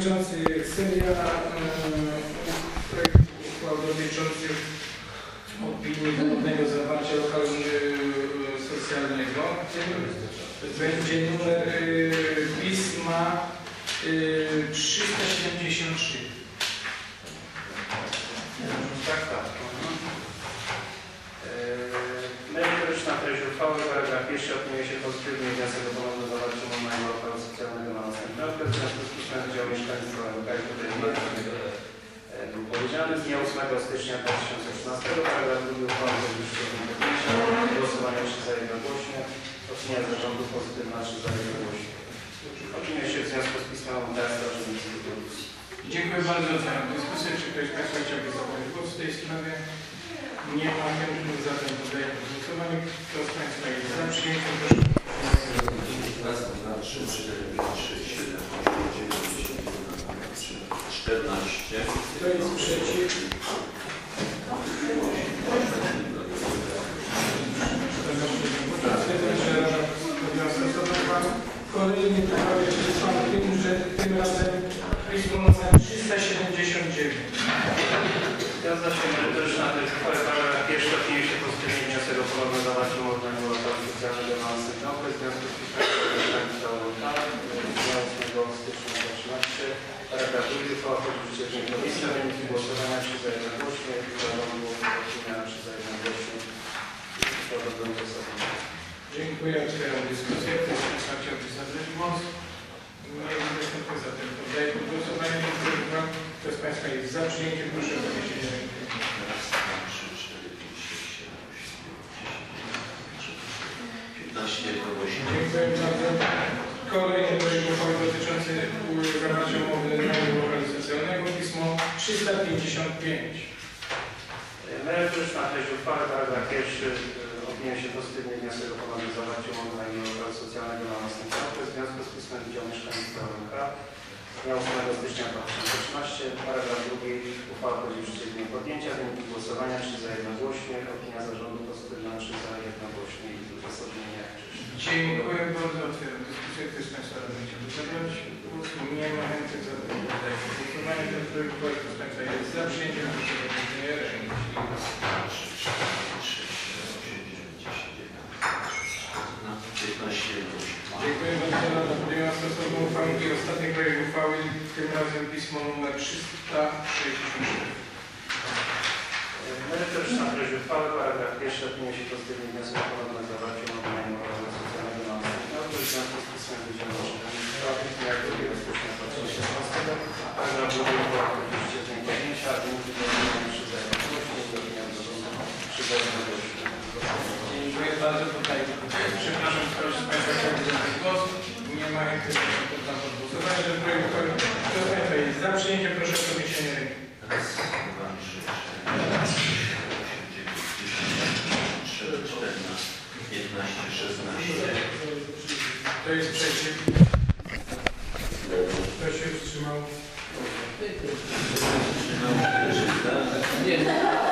Przewodniczący, seria projektów uchwał dotyczących opinii głównego zawarcia lokalu socjalnego. Będzie numer pisma 373. Tak. Merytoryczna treść uchwały, paragraf pierwszy, opiniuje się pozytywnie wniosek o ponowne zawarcie umownego lokalu socjalnego na następny okres. W związku z pismem Wydział Mieszkalnictwa Lokali był powiedziany z dnia 8 stycznia 2013. Paragraf drugi uchwały głosowania 3 za jednogłośnie. Opinia zarządu pozytywna 3 za jednogłośnie. Opiniuje się w związku z pismem Ministerstwa Rolnictwa. Dziękuję bardzo. Otwieram dyskusję. Czy ktoś z Państwa chciałby zabrać głos w tej sprawie? Nie ma chętnych, zatem podaję pod głosowanie. Kto z Państwa jest za przyjęciem? Proszę. Raz, 2, 3, 4, 5, 6, 7, 8, 9, 10, 11, 14. Kto jest przeciw? Kolejny uchwałę przeczytamy tym, że tym razem jest numer 379. Zgadza się merytoryczna treść uchwały, paragraf pierwszy, opiniuje się pozytywnie wniosek o ponowne zawarcie umownego lokalu socjalnego na następny okres. W związku z pismem Mieszkalnictwa Lokali dnia 8 stycznia 2013. Paragraf drugi, uchwała wchodzi w życie w dniu komisji, a wyniki głosowania 3 za jednogłośnie. Zarządu opinia 3 za jednogłośnie. Podobną zasadą. Dziękuję. Otwieram dyskusję. Kto z Państwa chciałby zabrać głos? Nie widzę, zatem poddaję pod głosowanie. Kto z Państwa jest za przyjęciem? Proszę o podniesienie ręki. Raz, 2, 3, 4, 5, 6, 7, 8, 9, 10, 15 jednogłośnie. Dziękuję bardzo. Kolejny projekt uchwały dotyczący zawarcia umowy najmu lokalu socjalnego. Pismo 355. Merytoryczna treść uchwały, paragraf pierwszy, opiniuje się pozytywnie wniosek o ponowne zawarcie umowy najmu lokalu socjalnego na następny okres. W związku z pismem Wydział Mieszkalnictwa Lokali dnia 8 stycznia 2013. Paragraf drugi, uchwała wchodzi w życie w dniu podjęcia. Wyniki głosowania 3 za jednogłośnie. Opinia zarządu pozytywna 3 za jednogłośnie i uzasadnienie. Dziękuję bardzo. Otwieram dyskusję. Ktoś z Państwa chciałby zabrać głos? Nie ma chętnych, zatem poddaję pod głosowanie. Ten projekt uchwały, kto z Państwa jest za przyjęciem? Proszę o podniesienie ręki. 15 jednogłośnie. Dziękuję bardzo. Rada podjęła stosowną uchwałę i ostatni projekt uchwały, tym razem pismo nr 363. Merytoryczna treść uchwały, paragraf pierwszy, opiniuje się pozytywnie wniosek o ponowne zawarcie umowy najmu lokalu socjalnego na następny okres. W związku z pismem Wydziału Mieszkalnictwa dnia 2 stycznia 2016. Paragraf drugi, uchwała wchodzi w życie w dniu podjęcia, a wyniki głosowania 3 za jednogłośnie i opinia zarządu 3 za jednogłośnie. Dziękuję bardzo. Poddaję. Przepraszam, ktoś z Państwa chciałby zabrać głos? Nie ma chętnych, poddam pod głosowanie. Ten projekt uchwały, kto z Państwa jest za przyjęciem? Proszę o podniesienie ręki. Raz, 2, 3, 4, 5, 6, 7, 8, 9, 10, 11, 12, 13, 14, 15, 16. Kto jest przeciw? Kto się wstrzymał? Nie.